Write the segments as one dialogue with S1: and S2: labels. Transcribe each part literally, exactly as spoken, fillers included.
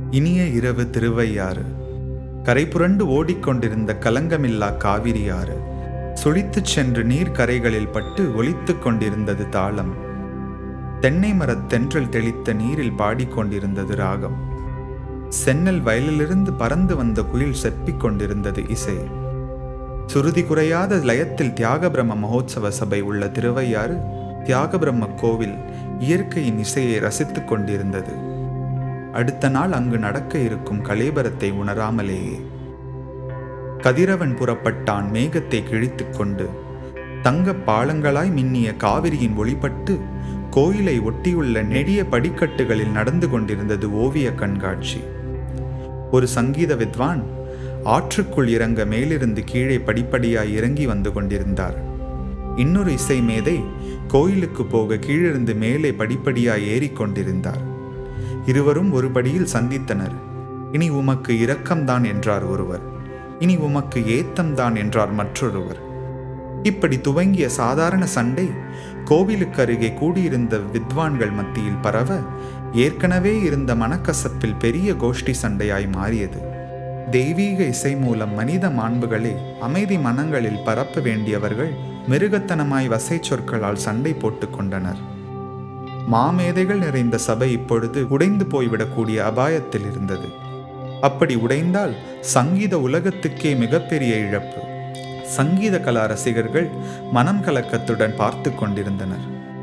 S1: இனிய இரவு திருவையாறு. கரைபுரண்டு ஓடிக்கொண்டிருந்த கலங்கமில்லா காவிரியாறு சுழித்துச் சென்று நீர்க்கரைகளில் பட்டு ஒலித்துக் கொண்டிருந்தது தாளம். தென்னை மரத் தென்றல் தெளித்த நீரில் பாடிக்கொண்டிருந்தது ராகம். சென்னல் வயலிலிருந்து பறந்து வந்த குயில் செப்பிக் கொண்டிருந்தது இசை. சுருதி குறையாத லயத்தில் தியாகபிரம்ம மகோத்சவ சபை உள்ள திருவையாறு தியாகபிரம்ம கோவில் இயற்கையின் இசையை ரசித்துக் கொண்டிருந்தது. அடுத்த நாள் அங்கு நடக்க இருக்கும் கலேபரத்தை உணராமலேயே கதிரவன் புறப்பட்டான் மேகத்தை கிழித்துக் கொண்டு. தங்க பாலங்களாய் மின்னிய காவிரியின் ஒளிப்பட்டு கோயிலை ஒட்டியுள்ள நெடிய படிக்கட்டுகளில் நடந்து கொண்டிருந்தது ஓவிய கண்காட்சி. ஒரு சங்கீத வித்வான் ஆற்றுக்குள் இறங்க மேலிருந்து கீழே படிப்படியாய் இறங்கி வந்து கொண்டிருந்தார். இன்னொரு இசை மேதை கோயிலுக்கு போக கீழிருந்து மேலே படிப்படியாய் ஏறிக்கொண்டிருந்தார். இருவரும் ஒரு படியில் சந்தித்தனர். இனி உமக்கு இரக்கம்தான் என்றார் ஒருவர். இனி உமக்கு ஏத்தம்தான் என்றார் மற்றொருவர். இப்படி துவங்கிய சாதாரண சண்டை கோவிலுக்கு அருகே கூடியிருந்த வித்வான்கள் மத்தியில் பரவ ஏற்கனவே இருந்த மனக்கசப்பில் பெரிய கோஷ்டி சண்டையாய் மாறியது. தெய்வீக இசை மூலம் மனித மாண்புகளை அமைதி மனங்களில் பரப்ப வேண்டியவர்கள் மிருகத்தனமாய் வசை சொற்களால் சண்டை போட்டு கொண்டனர். மாமேதைகள் நிறைந்த சபை இப்பொழுது உடைந்து போய்விடக்கூடிய அபாயத்தில் இருந்தது. அப்படி உடைந்தால் சங்கீத உலகத்துக்கே மிகப்பெரிய இழப்பு. சங்கீத கலா ரசிகர்கள் மனம் கலக்கத்துடன் பார்த்து கொண்டிருந்தனர்.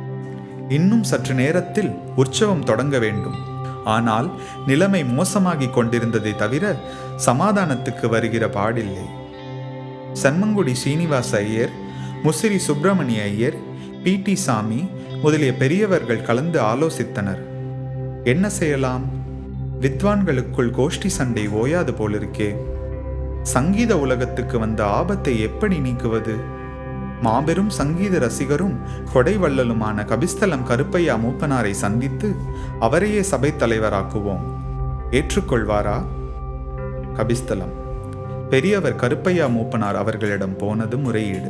S1: இன்னும் சற்று நேரத்தில் உற்சவம் தொடங்க வேண்டும். ஆனால் நிலைமை மோசமாகி கொண்டிருந்ததை தவிர சமாதானத்துக்கு வருகிற பாடில்லை. சன்மங்குடி சீனிவாச ஐயர், முசிறி சுப்பிரமணிய ஐயர், பி டி சாமி முதலிய பெரியவர்கள் கலந்து ஆலோசித்தனர். என்ன செய்யலாம்? வித்வான்களுக்குள் கோஷ்டி சண்டை ஓயாது போலிருக்கே. சங்கீத உலகத்துக்கு வந்த ஆபத்தை எப்படி நீக்குவது? மாபெரும் சங்கீத ரசிகரும் கொடைவள்ளலுமான கபிஸ்தலம் கருப்பையா மூப்பனாரை சந்தித்து அவரையே சபை தலைவராக்குவோம். ஏற்றுக்கொள்வாரா? கபிஸ்தலம். பெரியவர் கருப்பையா மூப்பனார் அவர்களிடம் போனது முறையீடு.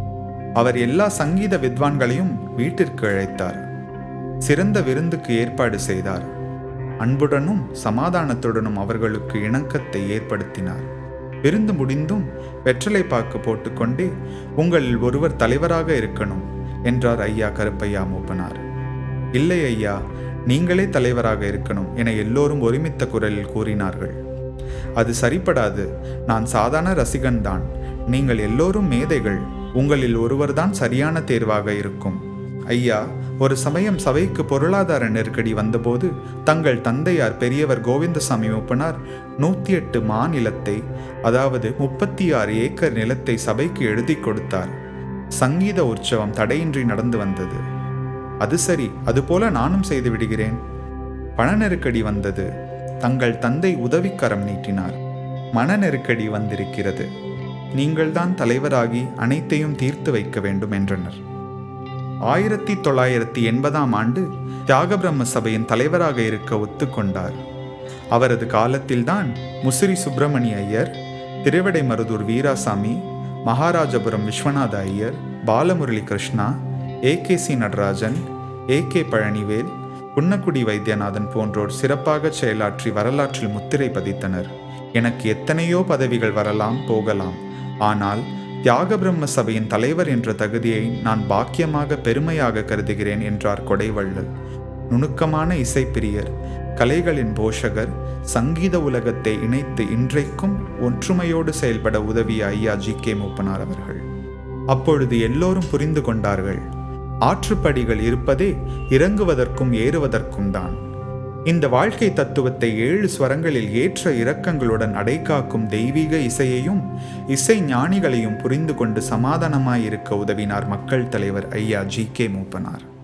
S1: அவர் எல்லா சங்கீத வித்வான்களையும் வீட்டிற்கு அழைத்தார். சிறந்த விருந்துக்கு ஏற்பாடு செய்தார். அன்புடனும் சமாதானத்துடனும் அவர்களுக்கு இணக்கத்தை ஏற்படுத்தினார். விருந்து முடிந்தும் வெற்றலை பாக்கு போட்டுக்கொண்டே உங்களில் ஒருவர் தலைவராக இருக்கணும் என்றார் ஐயா கருப்பையா மூப்பனார். இல்லை ஐயா, நீங்களே தலைவராக இருக்கணும் என எல்லோரும் ஒருமித்த குரலில் கூறினார்கள். அது சரிப்படாது. நான் சாதாரண ரசிகன்தான். நீங்கள் எல்லோரும் மேதைகள். உங்களில் ஒருவர்தான் சரியான தேர்வாக இருக்கும். ஐயா, ஒரு சமயம் சபைக்கு பொருளாதார நெருக்கடி வந்தபோது தங்கள் தந்தையார் பெரியவர் கோவிந்தசாமி மூப்பனார் நூத்தி எட்டு மா நிலத்தை, அதாவது முப்பத்தி ஆறு ஏக்கர் நிலத்தை சபைக்கு எழுதி கொடுத்தார். சங்கீத உற்சவம் தடையின்றி நடந்து வந்தது. அது சரி, அதுபோல நானும் செய்து விடுகிறேன். பண நெருக்கடி வந்தது. தங்கள் தந்தை உதவிக்கரம் நீட்டினார். மன நெருக்கடி வந்திருக்கிறது. நீங்கள்தான் தலைவராகி அனைத்தையும் தீர்த்து வைக்க வேண்டும் என்றனர். ஆயிரத்தி தொள்ளாயிரத்தி எண்பதாம் ஆண்டு தியாகபிரம்ம சபையின் தலைவராக இருக்க ஒத்துக்கொண்டார். அவரது காலத்தில்தான் Musiri Subramania Iyer, Thiruvidaimarudur Veerasami, Maharajapuram Viswanatha Iyer, Balamurali Krishna, A K C Natarajan, A K Palanivel, Kunnakudi Vaidyanathan போன்றோர் சிறப்பாக செயலாற்றி வரலாற்றில் முத்திரை பதித்தனர். எனக்கு எத்தனையோ பதவிகள் வரலாம் போகலாம். ஆனால் தியாகபிரம்ம சபையின் தலைவர் என்ற தகுதியை நான் பாக்கியமாக பெருமையாக கருதுகிறேன் என்றார் கொடைவள்ளல். நுணுக்கமான இசைப்பிரியர், கலைகளின் போஷகர், சங்கீத உலகத்தை இணைத்து இன்றைக்கும் ஒற்றுமையோடு செயல்பட உதவிய ஐயா ஜி கே மூப்பனார் அவர்கள். அப்பொழுது எல்லோரும் புரிந்து கொண்டார்கள். ஆற்றுப்படிகள் இருப்பதே இறங்குவதற்கும் ஏறுவதற்கும் தான். இந்த வாழ்க்கை தத்துவத்தை ஏழு ஸ்வரங்களில் ஏற்ற இரக்கங்களுடன் அடைகாக்கும் தெய்வீக இசையையும் இசை ஞானிகளையும் புரிந்து கொண்டு சமாதானமாயிருக்க உதவினார் மக்கள் தலைவர் ஐயா ஜி கே மூப்பனார்.